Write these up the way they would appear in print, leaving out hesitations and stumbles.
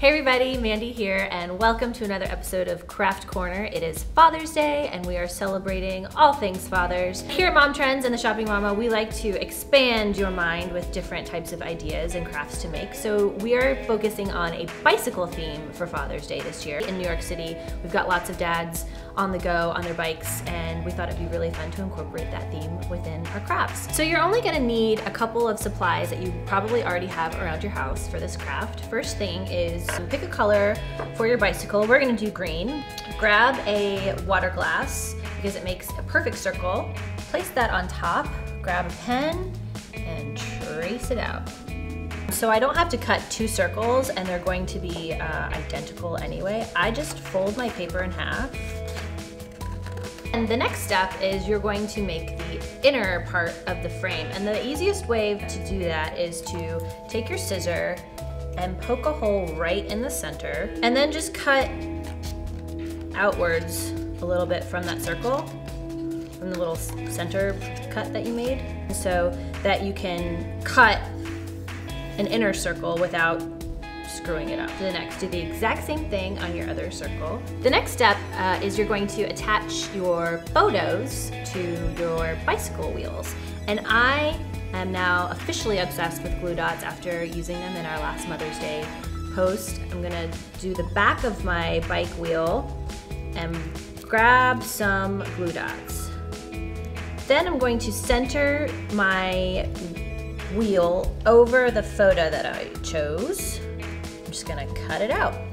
Hey everybody, Mandy here, and welcome to another episode of Craft Corner. It is Father's Day, and we are celebrating all things fathers. Here at Mom Trends and the Shopping Mama, we like to expand your mind with different types of ideas and crafts to make. So we are focusing on a bicycle theme for Father's Day this year. In New York City, we've got lots of dads on the go on their bikes, and we thought it'd be really fun to incorporate that theme within our crafts. So you're only gonna need a couple of supplies that you probably already have around your house for this craft. First thing is pick a color for your bicycle. We're gonna do green. Grab a water glass because it makes a perfect circle. Place that on top, grab a pen, and trace it out. So I don't have to cut two circles and they're going to be identical anyway. I just fold my paper in half. And the next step is you're going to make the inner part of the frame. And the easiest way to do that is to take your scissor and poke a hole right in the center, and then just cut outwards a little bit from that circle, from the little center cut that you made, so that you can cut an inner circle without screwing it up. The next, do the exact same thing on your other circle. The next step is you're going to attach your photos to your bicycle wheels. And I am now officially obsessed with glue dots after using them in our last Mother's Day post. I'm gonna do the back of my bike wheel and grab some glue dots. Then I'm going to center my wheel over the photo that I chose. I'm just gonna cut it out.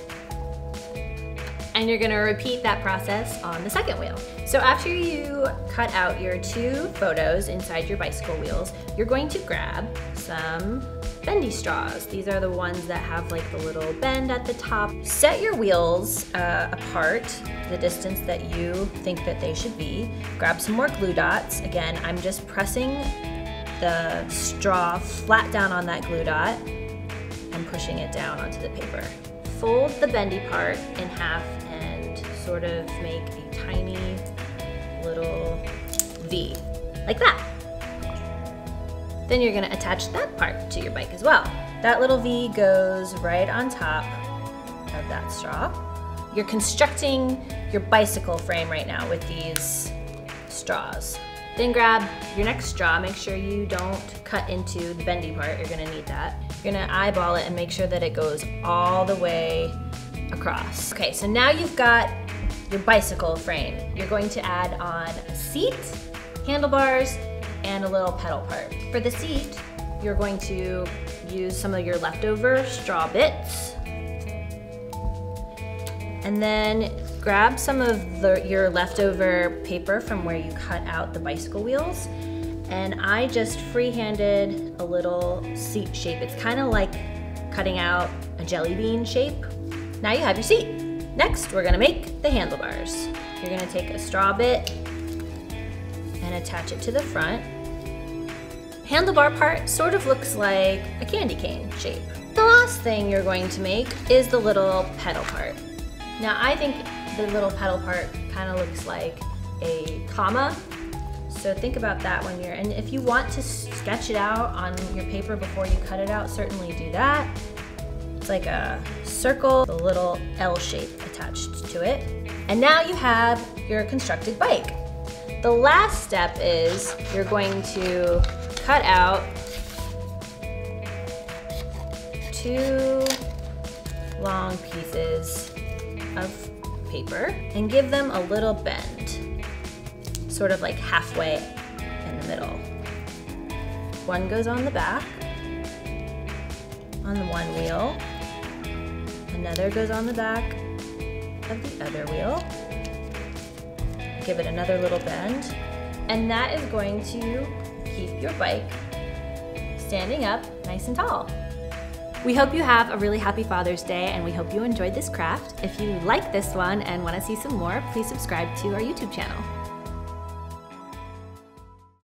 And you're gonna repeat that process on the second wheel. So after you cut out your two photos inside your bicycle wheels, you're going to grab some bendy straws. These are the ones that have like the little bend at the top. Set your wheels apart, the distance that you think that they should be. Grab some more glue dots. Again, I'm just pressing the straw flat down on that glue dot and pushing it down onto the paper. Fold the bendy part in half and sort of make a tiny little V, like that. Then you're gonna attach that part to your bike as well. That little V goes right on top of that straw. You're constructing your bicycle frame right now with these straws. Then grab your next straw, make sure you don't cut into the bendy part, you're gonna need that. You're gonna eyeball it and make sure that it goes all the way across. Okay, so now you've got your bicycle frame. You're going to add on a seat, handlebars, and a little pedal part. For the seat, you're going to use some of your leftover straw bits, and then grab some of your leftover paper from where you cut out the bicycle wheels, and I just free-handed a little seat shape. It's kind of like cutting out a jelly bean shape. Now you have your seat. Next, we're gonna make the handlebars. You're gonna take a straw bit and attach it to the front. Handlebar part sort of looks like a candy cane shape. The last thing you're going to make is the little pedal part. Now I think the little pedal part kind of looks like a comma. So think about that when and if you want to sketch it out on your paper before you cut it out, certainly do that. It's like a circle, a little L shape attached to it. And now you have your constructed bike. The last step is you're going to cut out two long pieces of paper and give them a little bend, sort of like halfway in the middle. One goes on the back, on the one wheel, another goes on the back of the other wheel. Give it another little bend, and that is going to keep your bike standing up nice and tall. We hope you have a really happy Father's Day, and we hope you enjoyed this craft. If you like this one and want to see some more, please subscribe to our YouTube channel.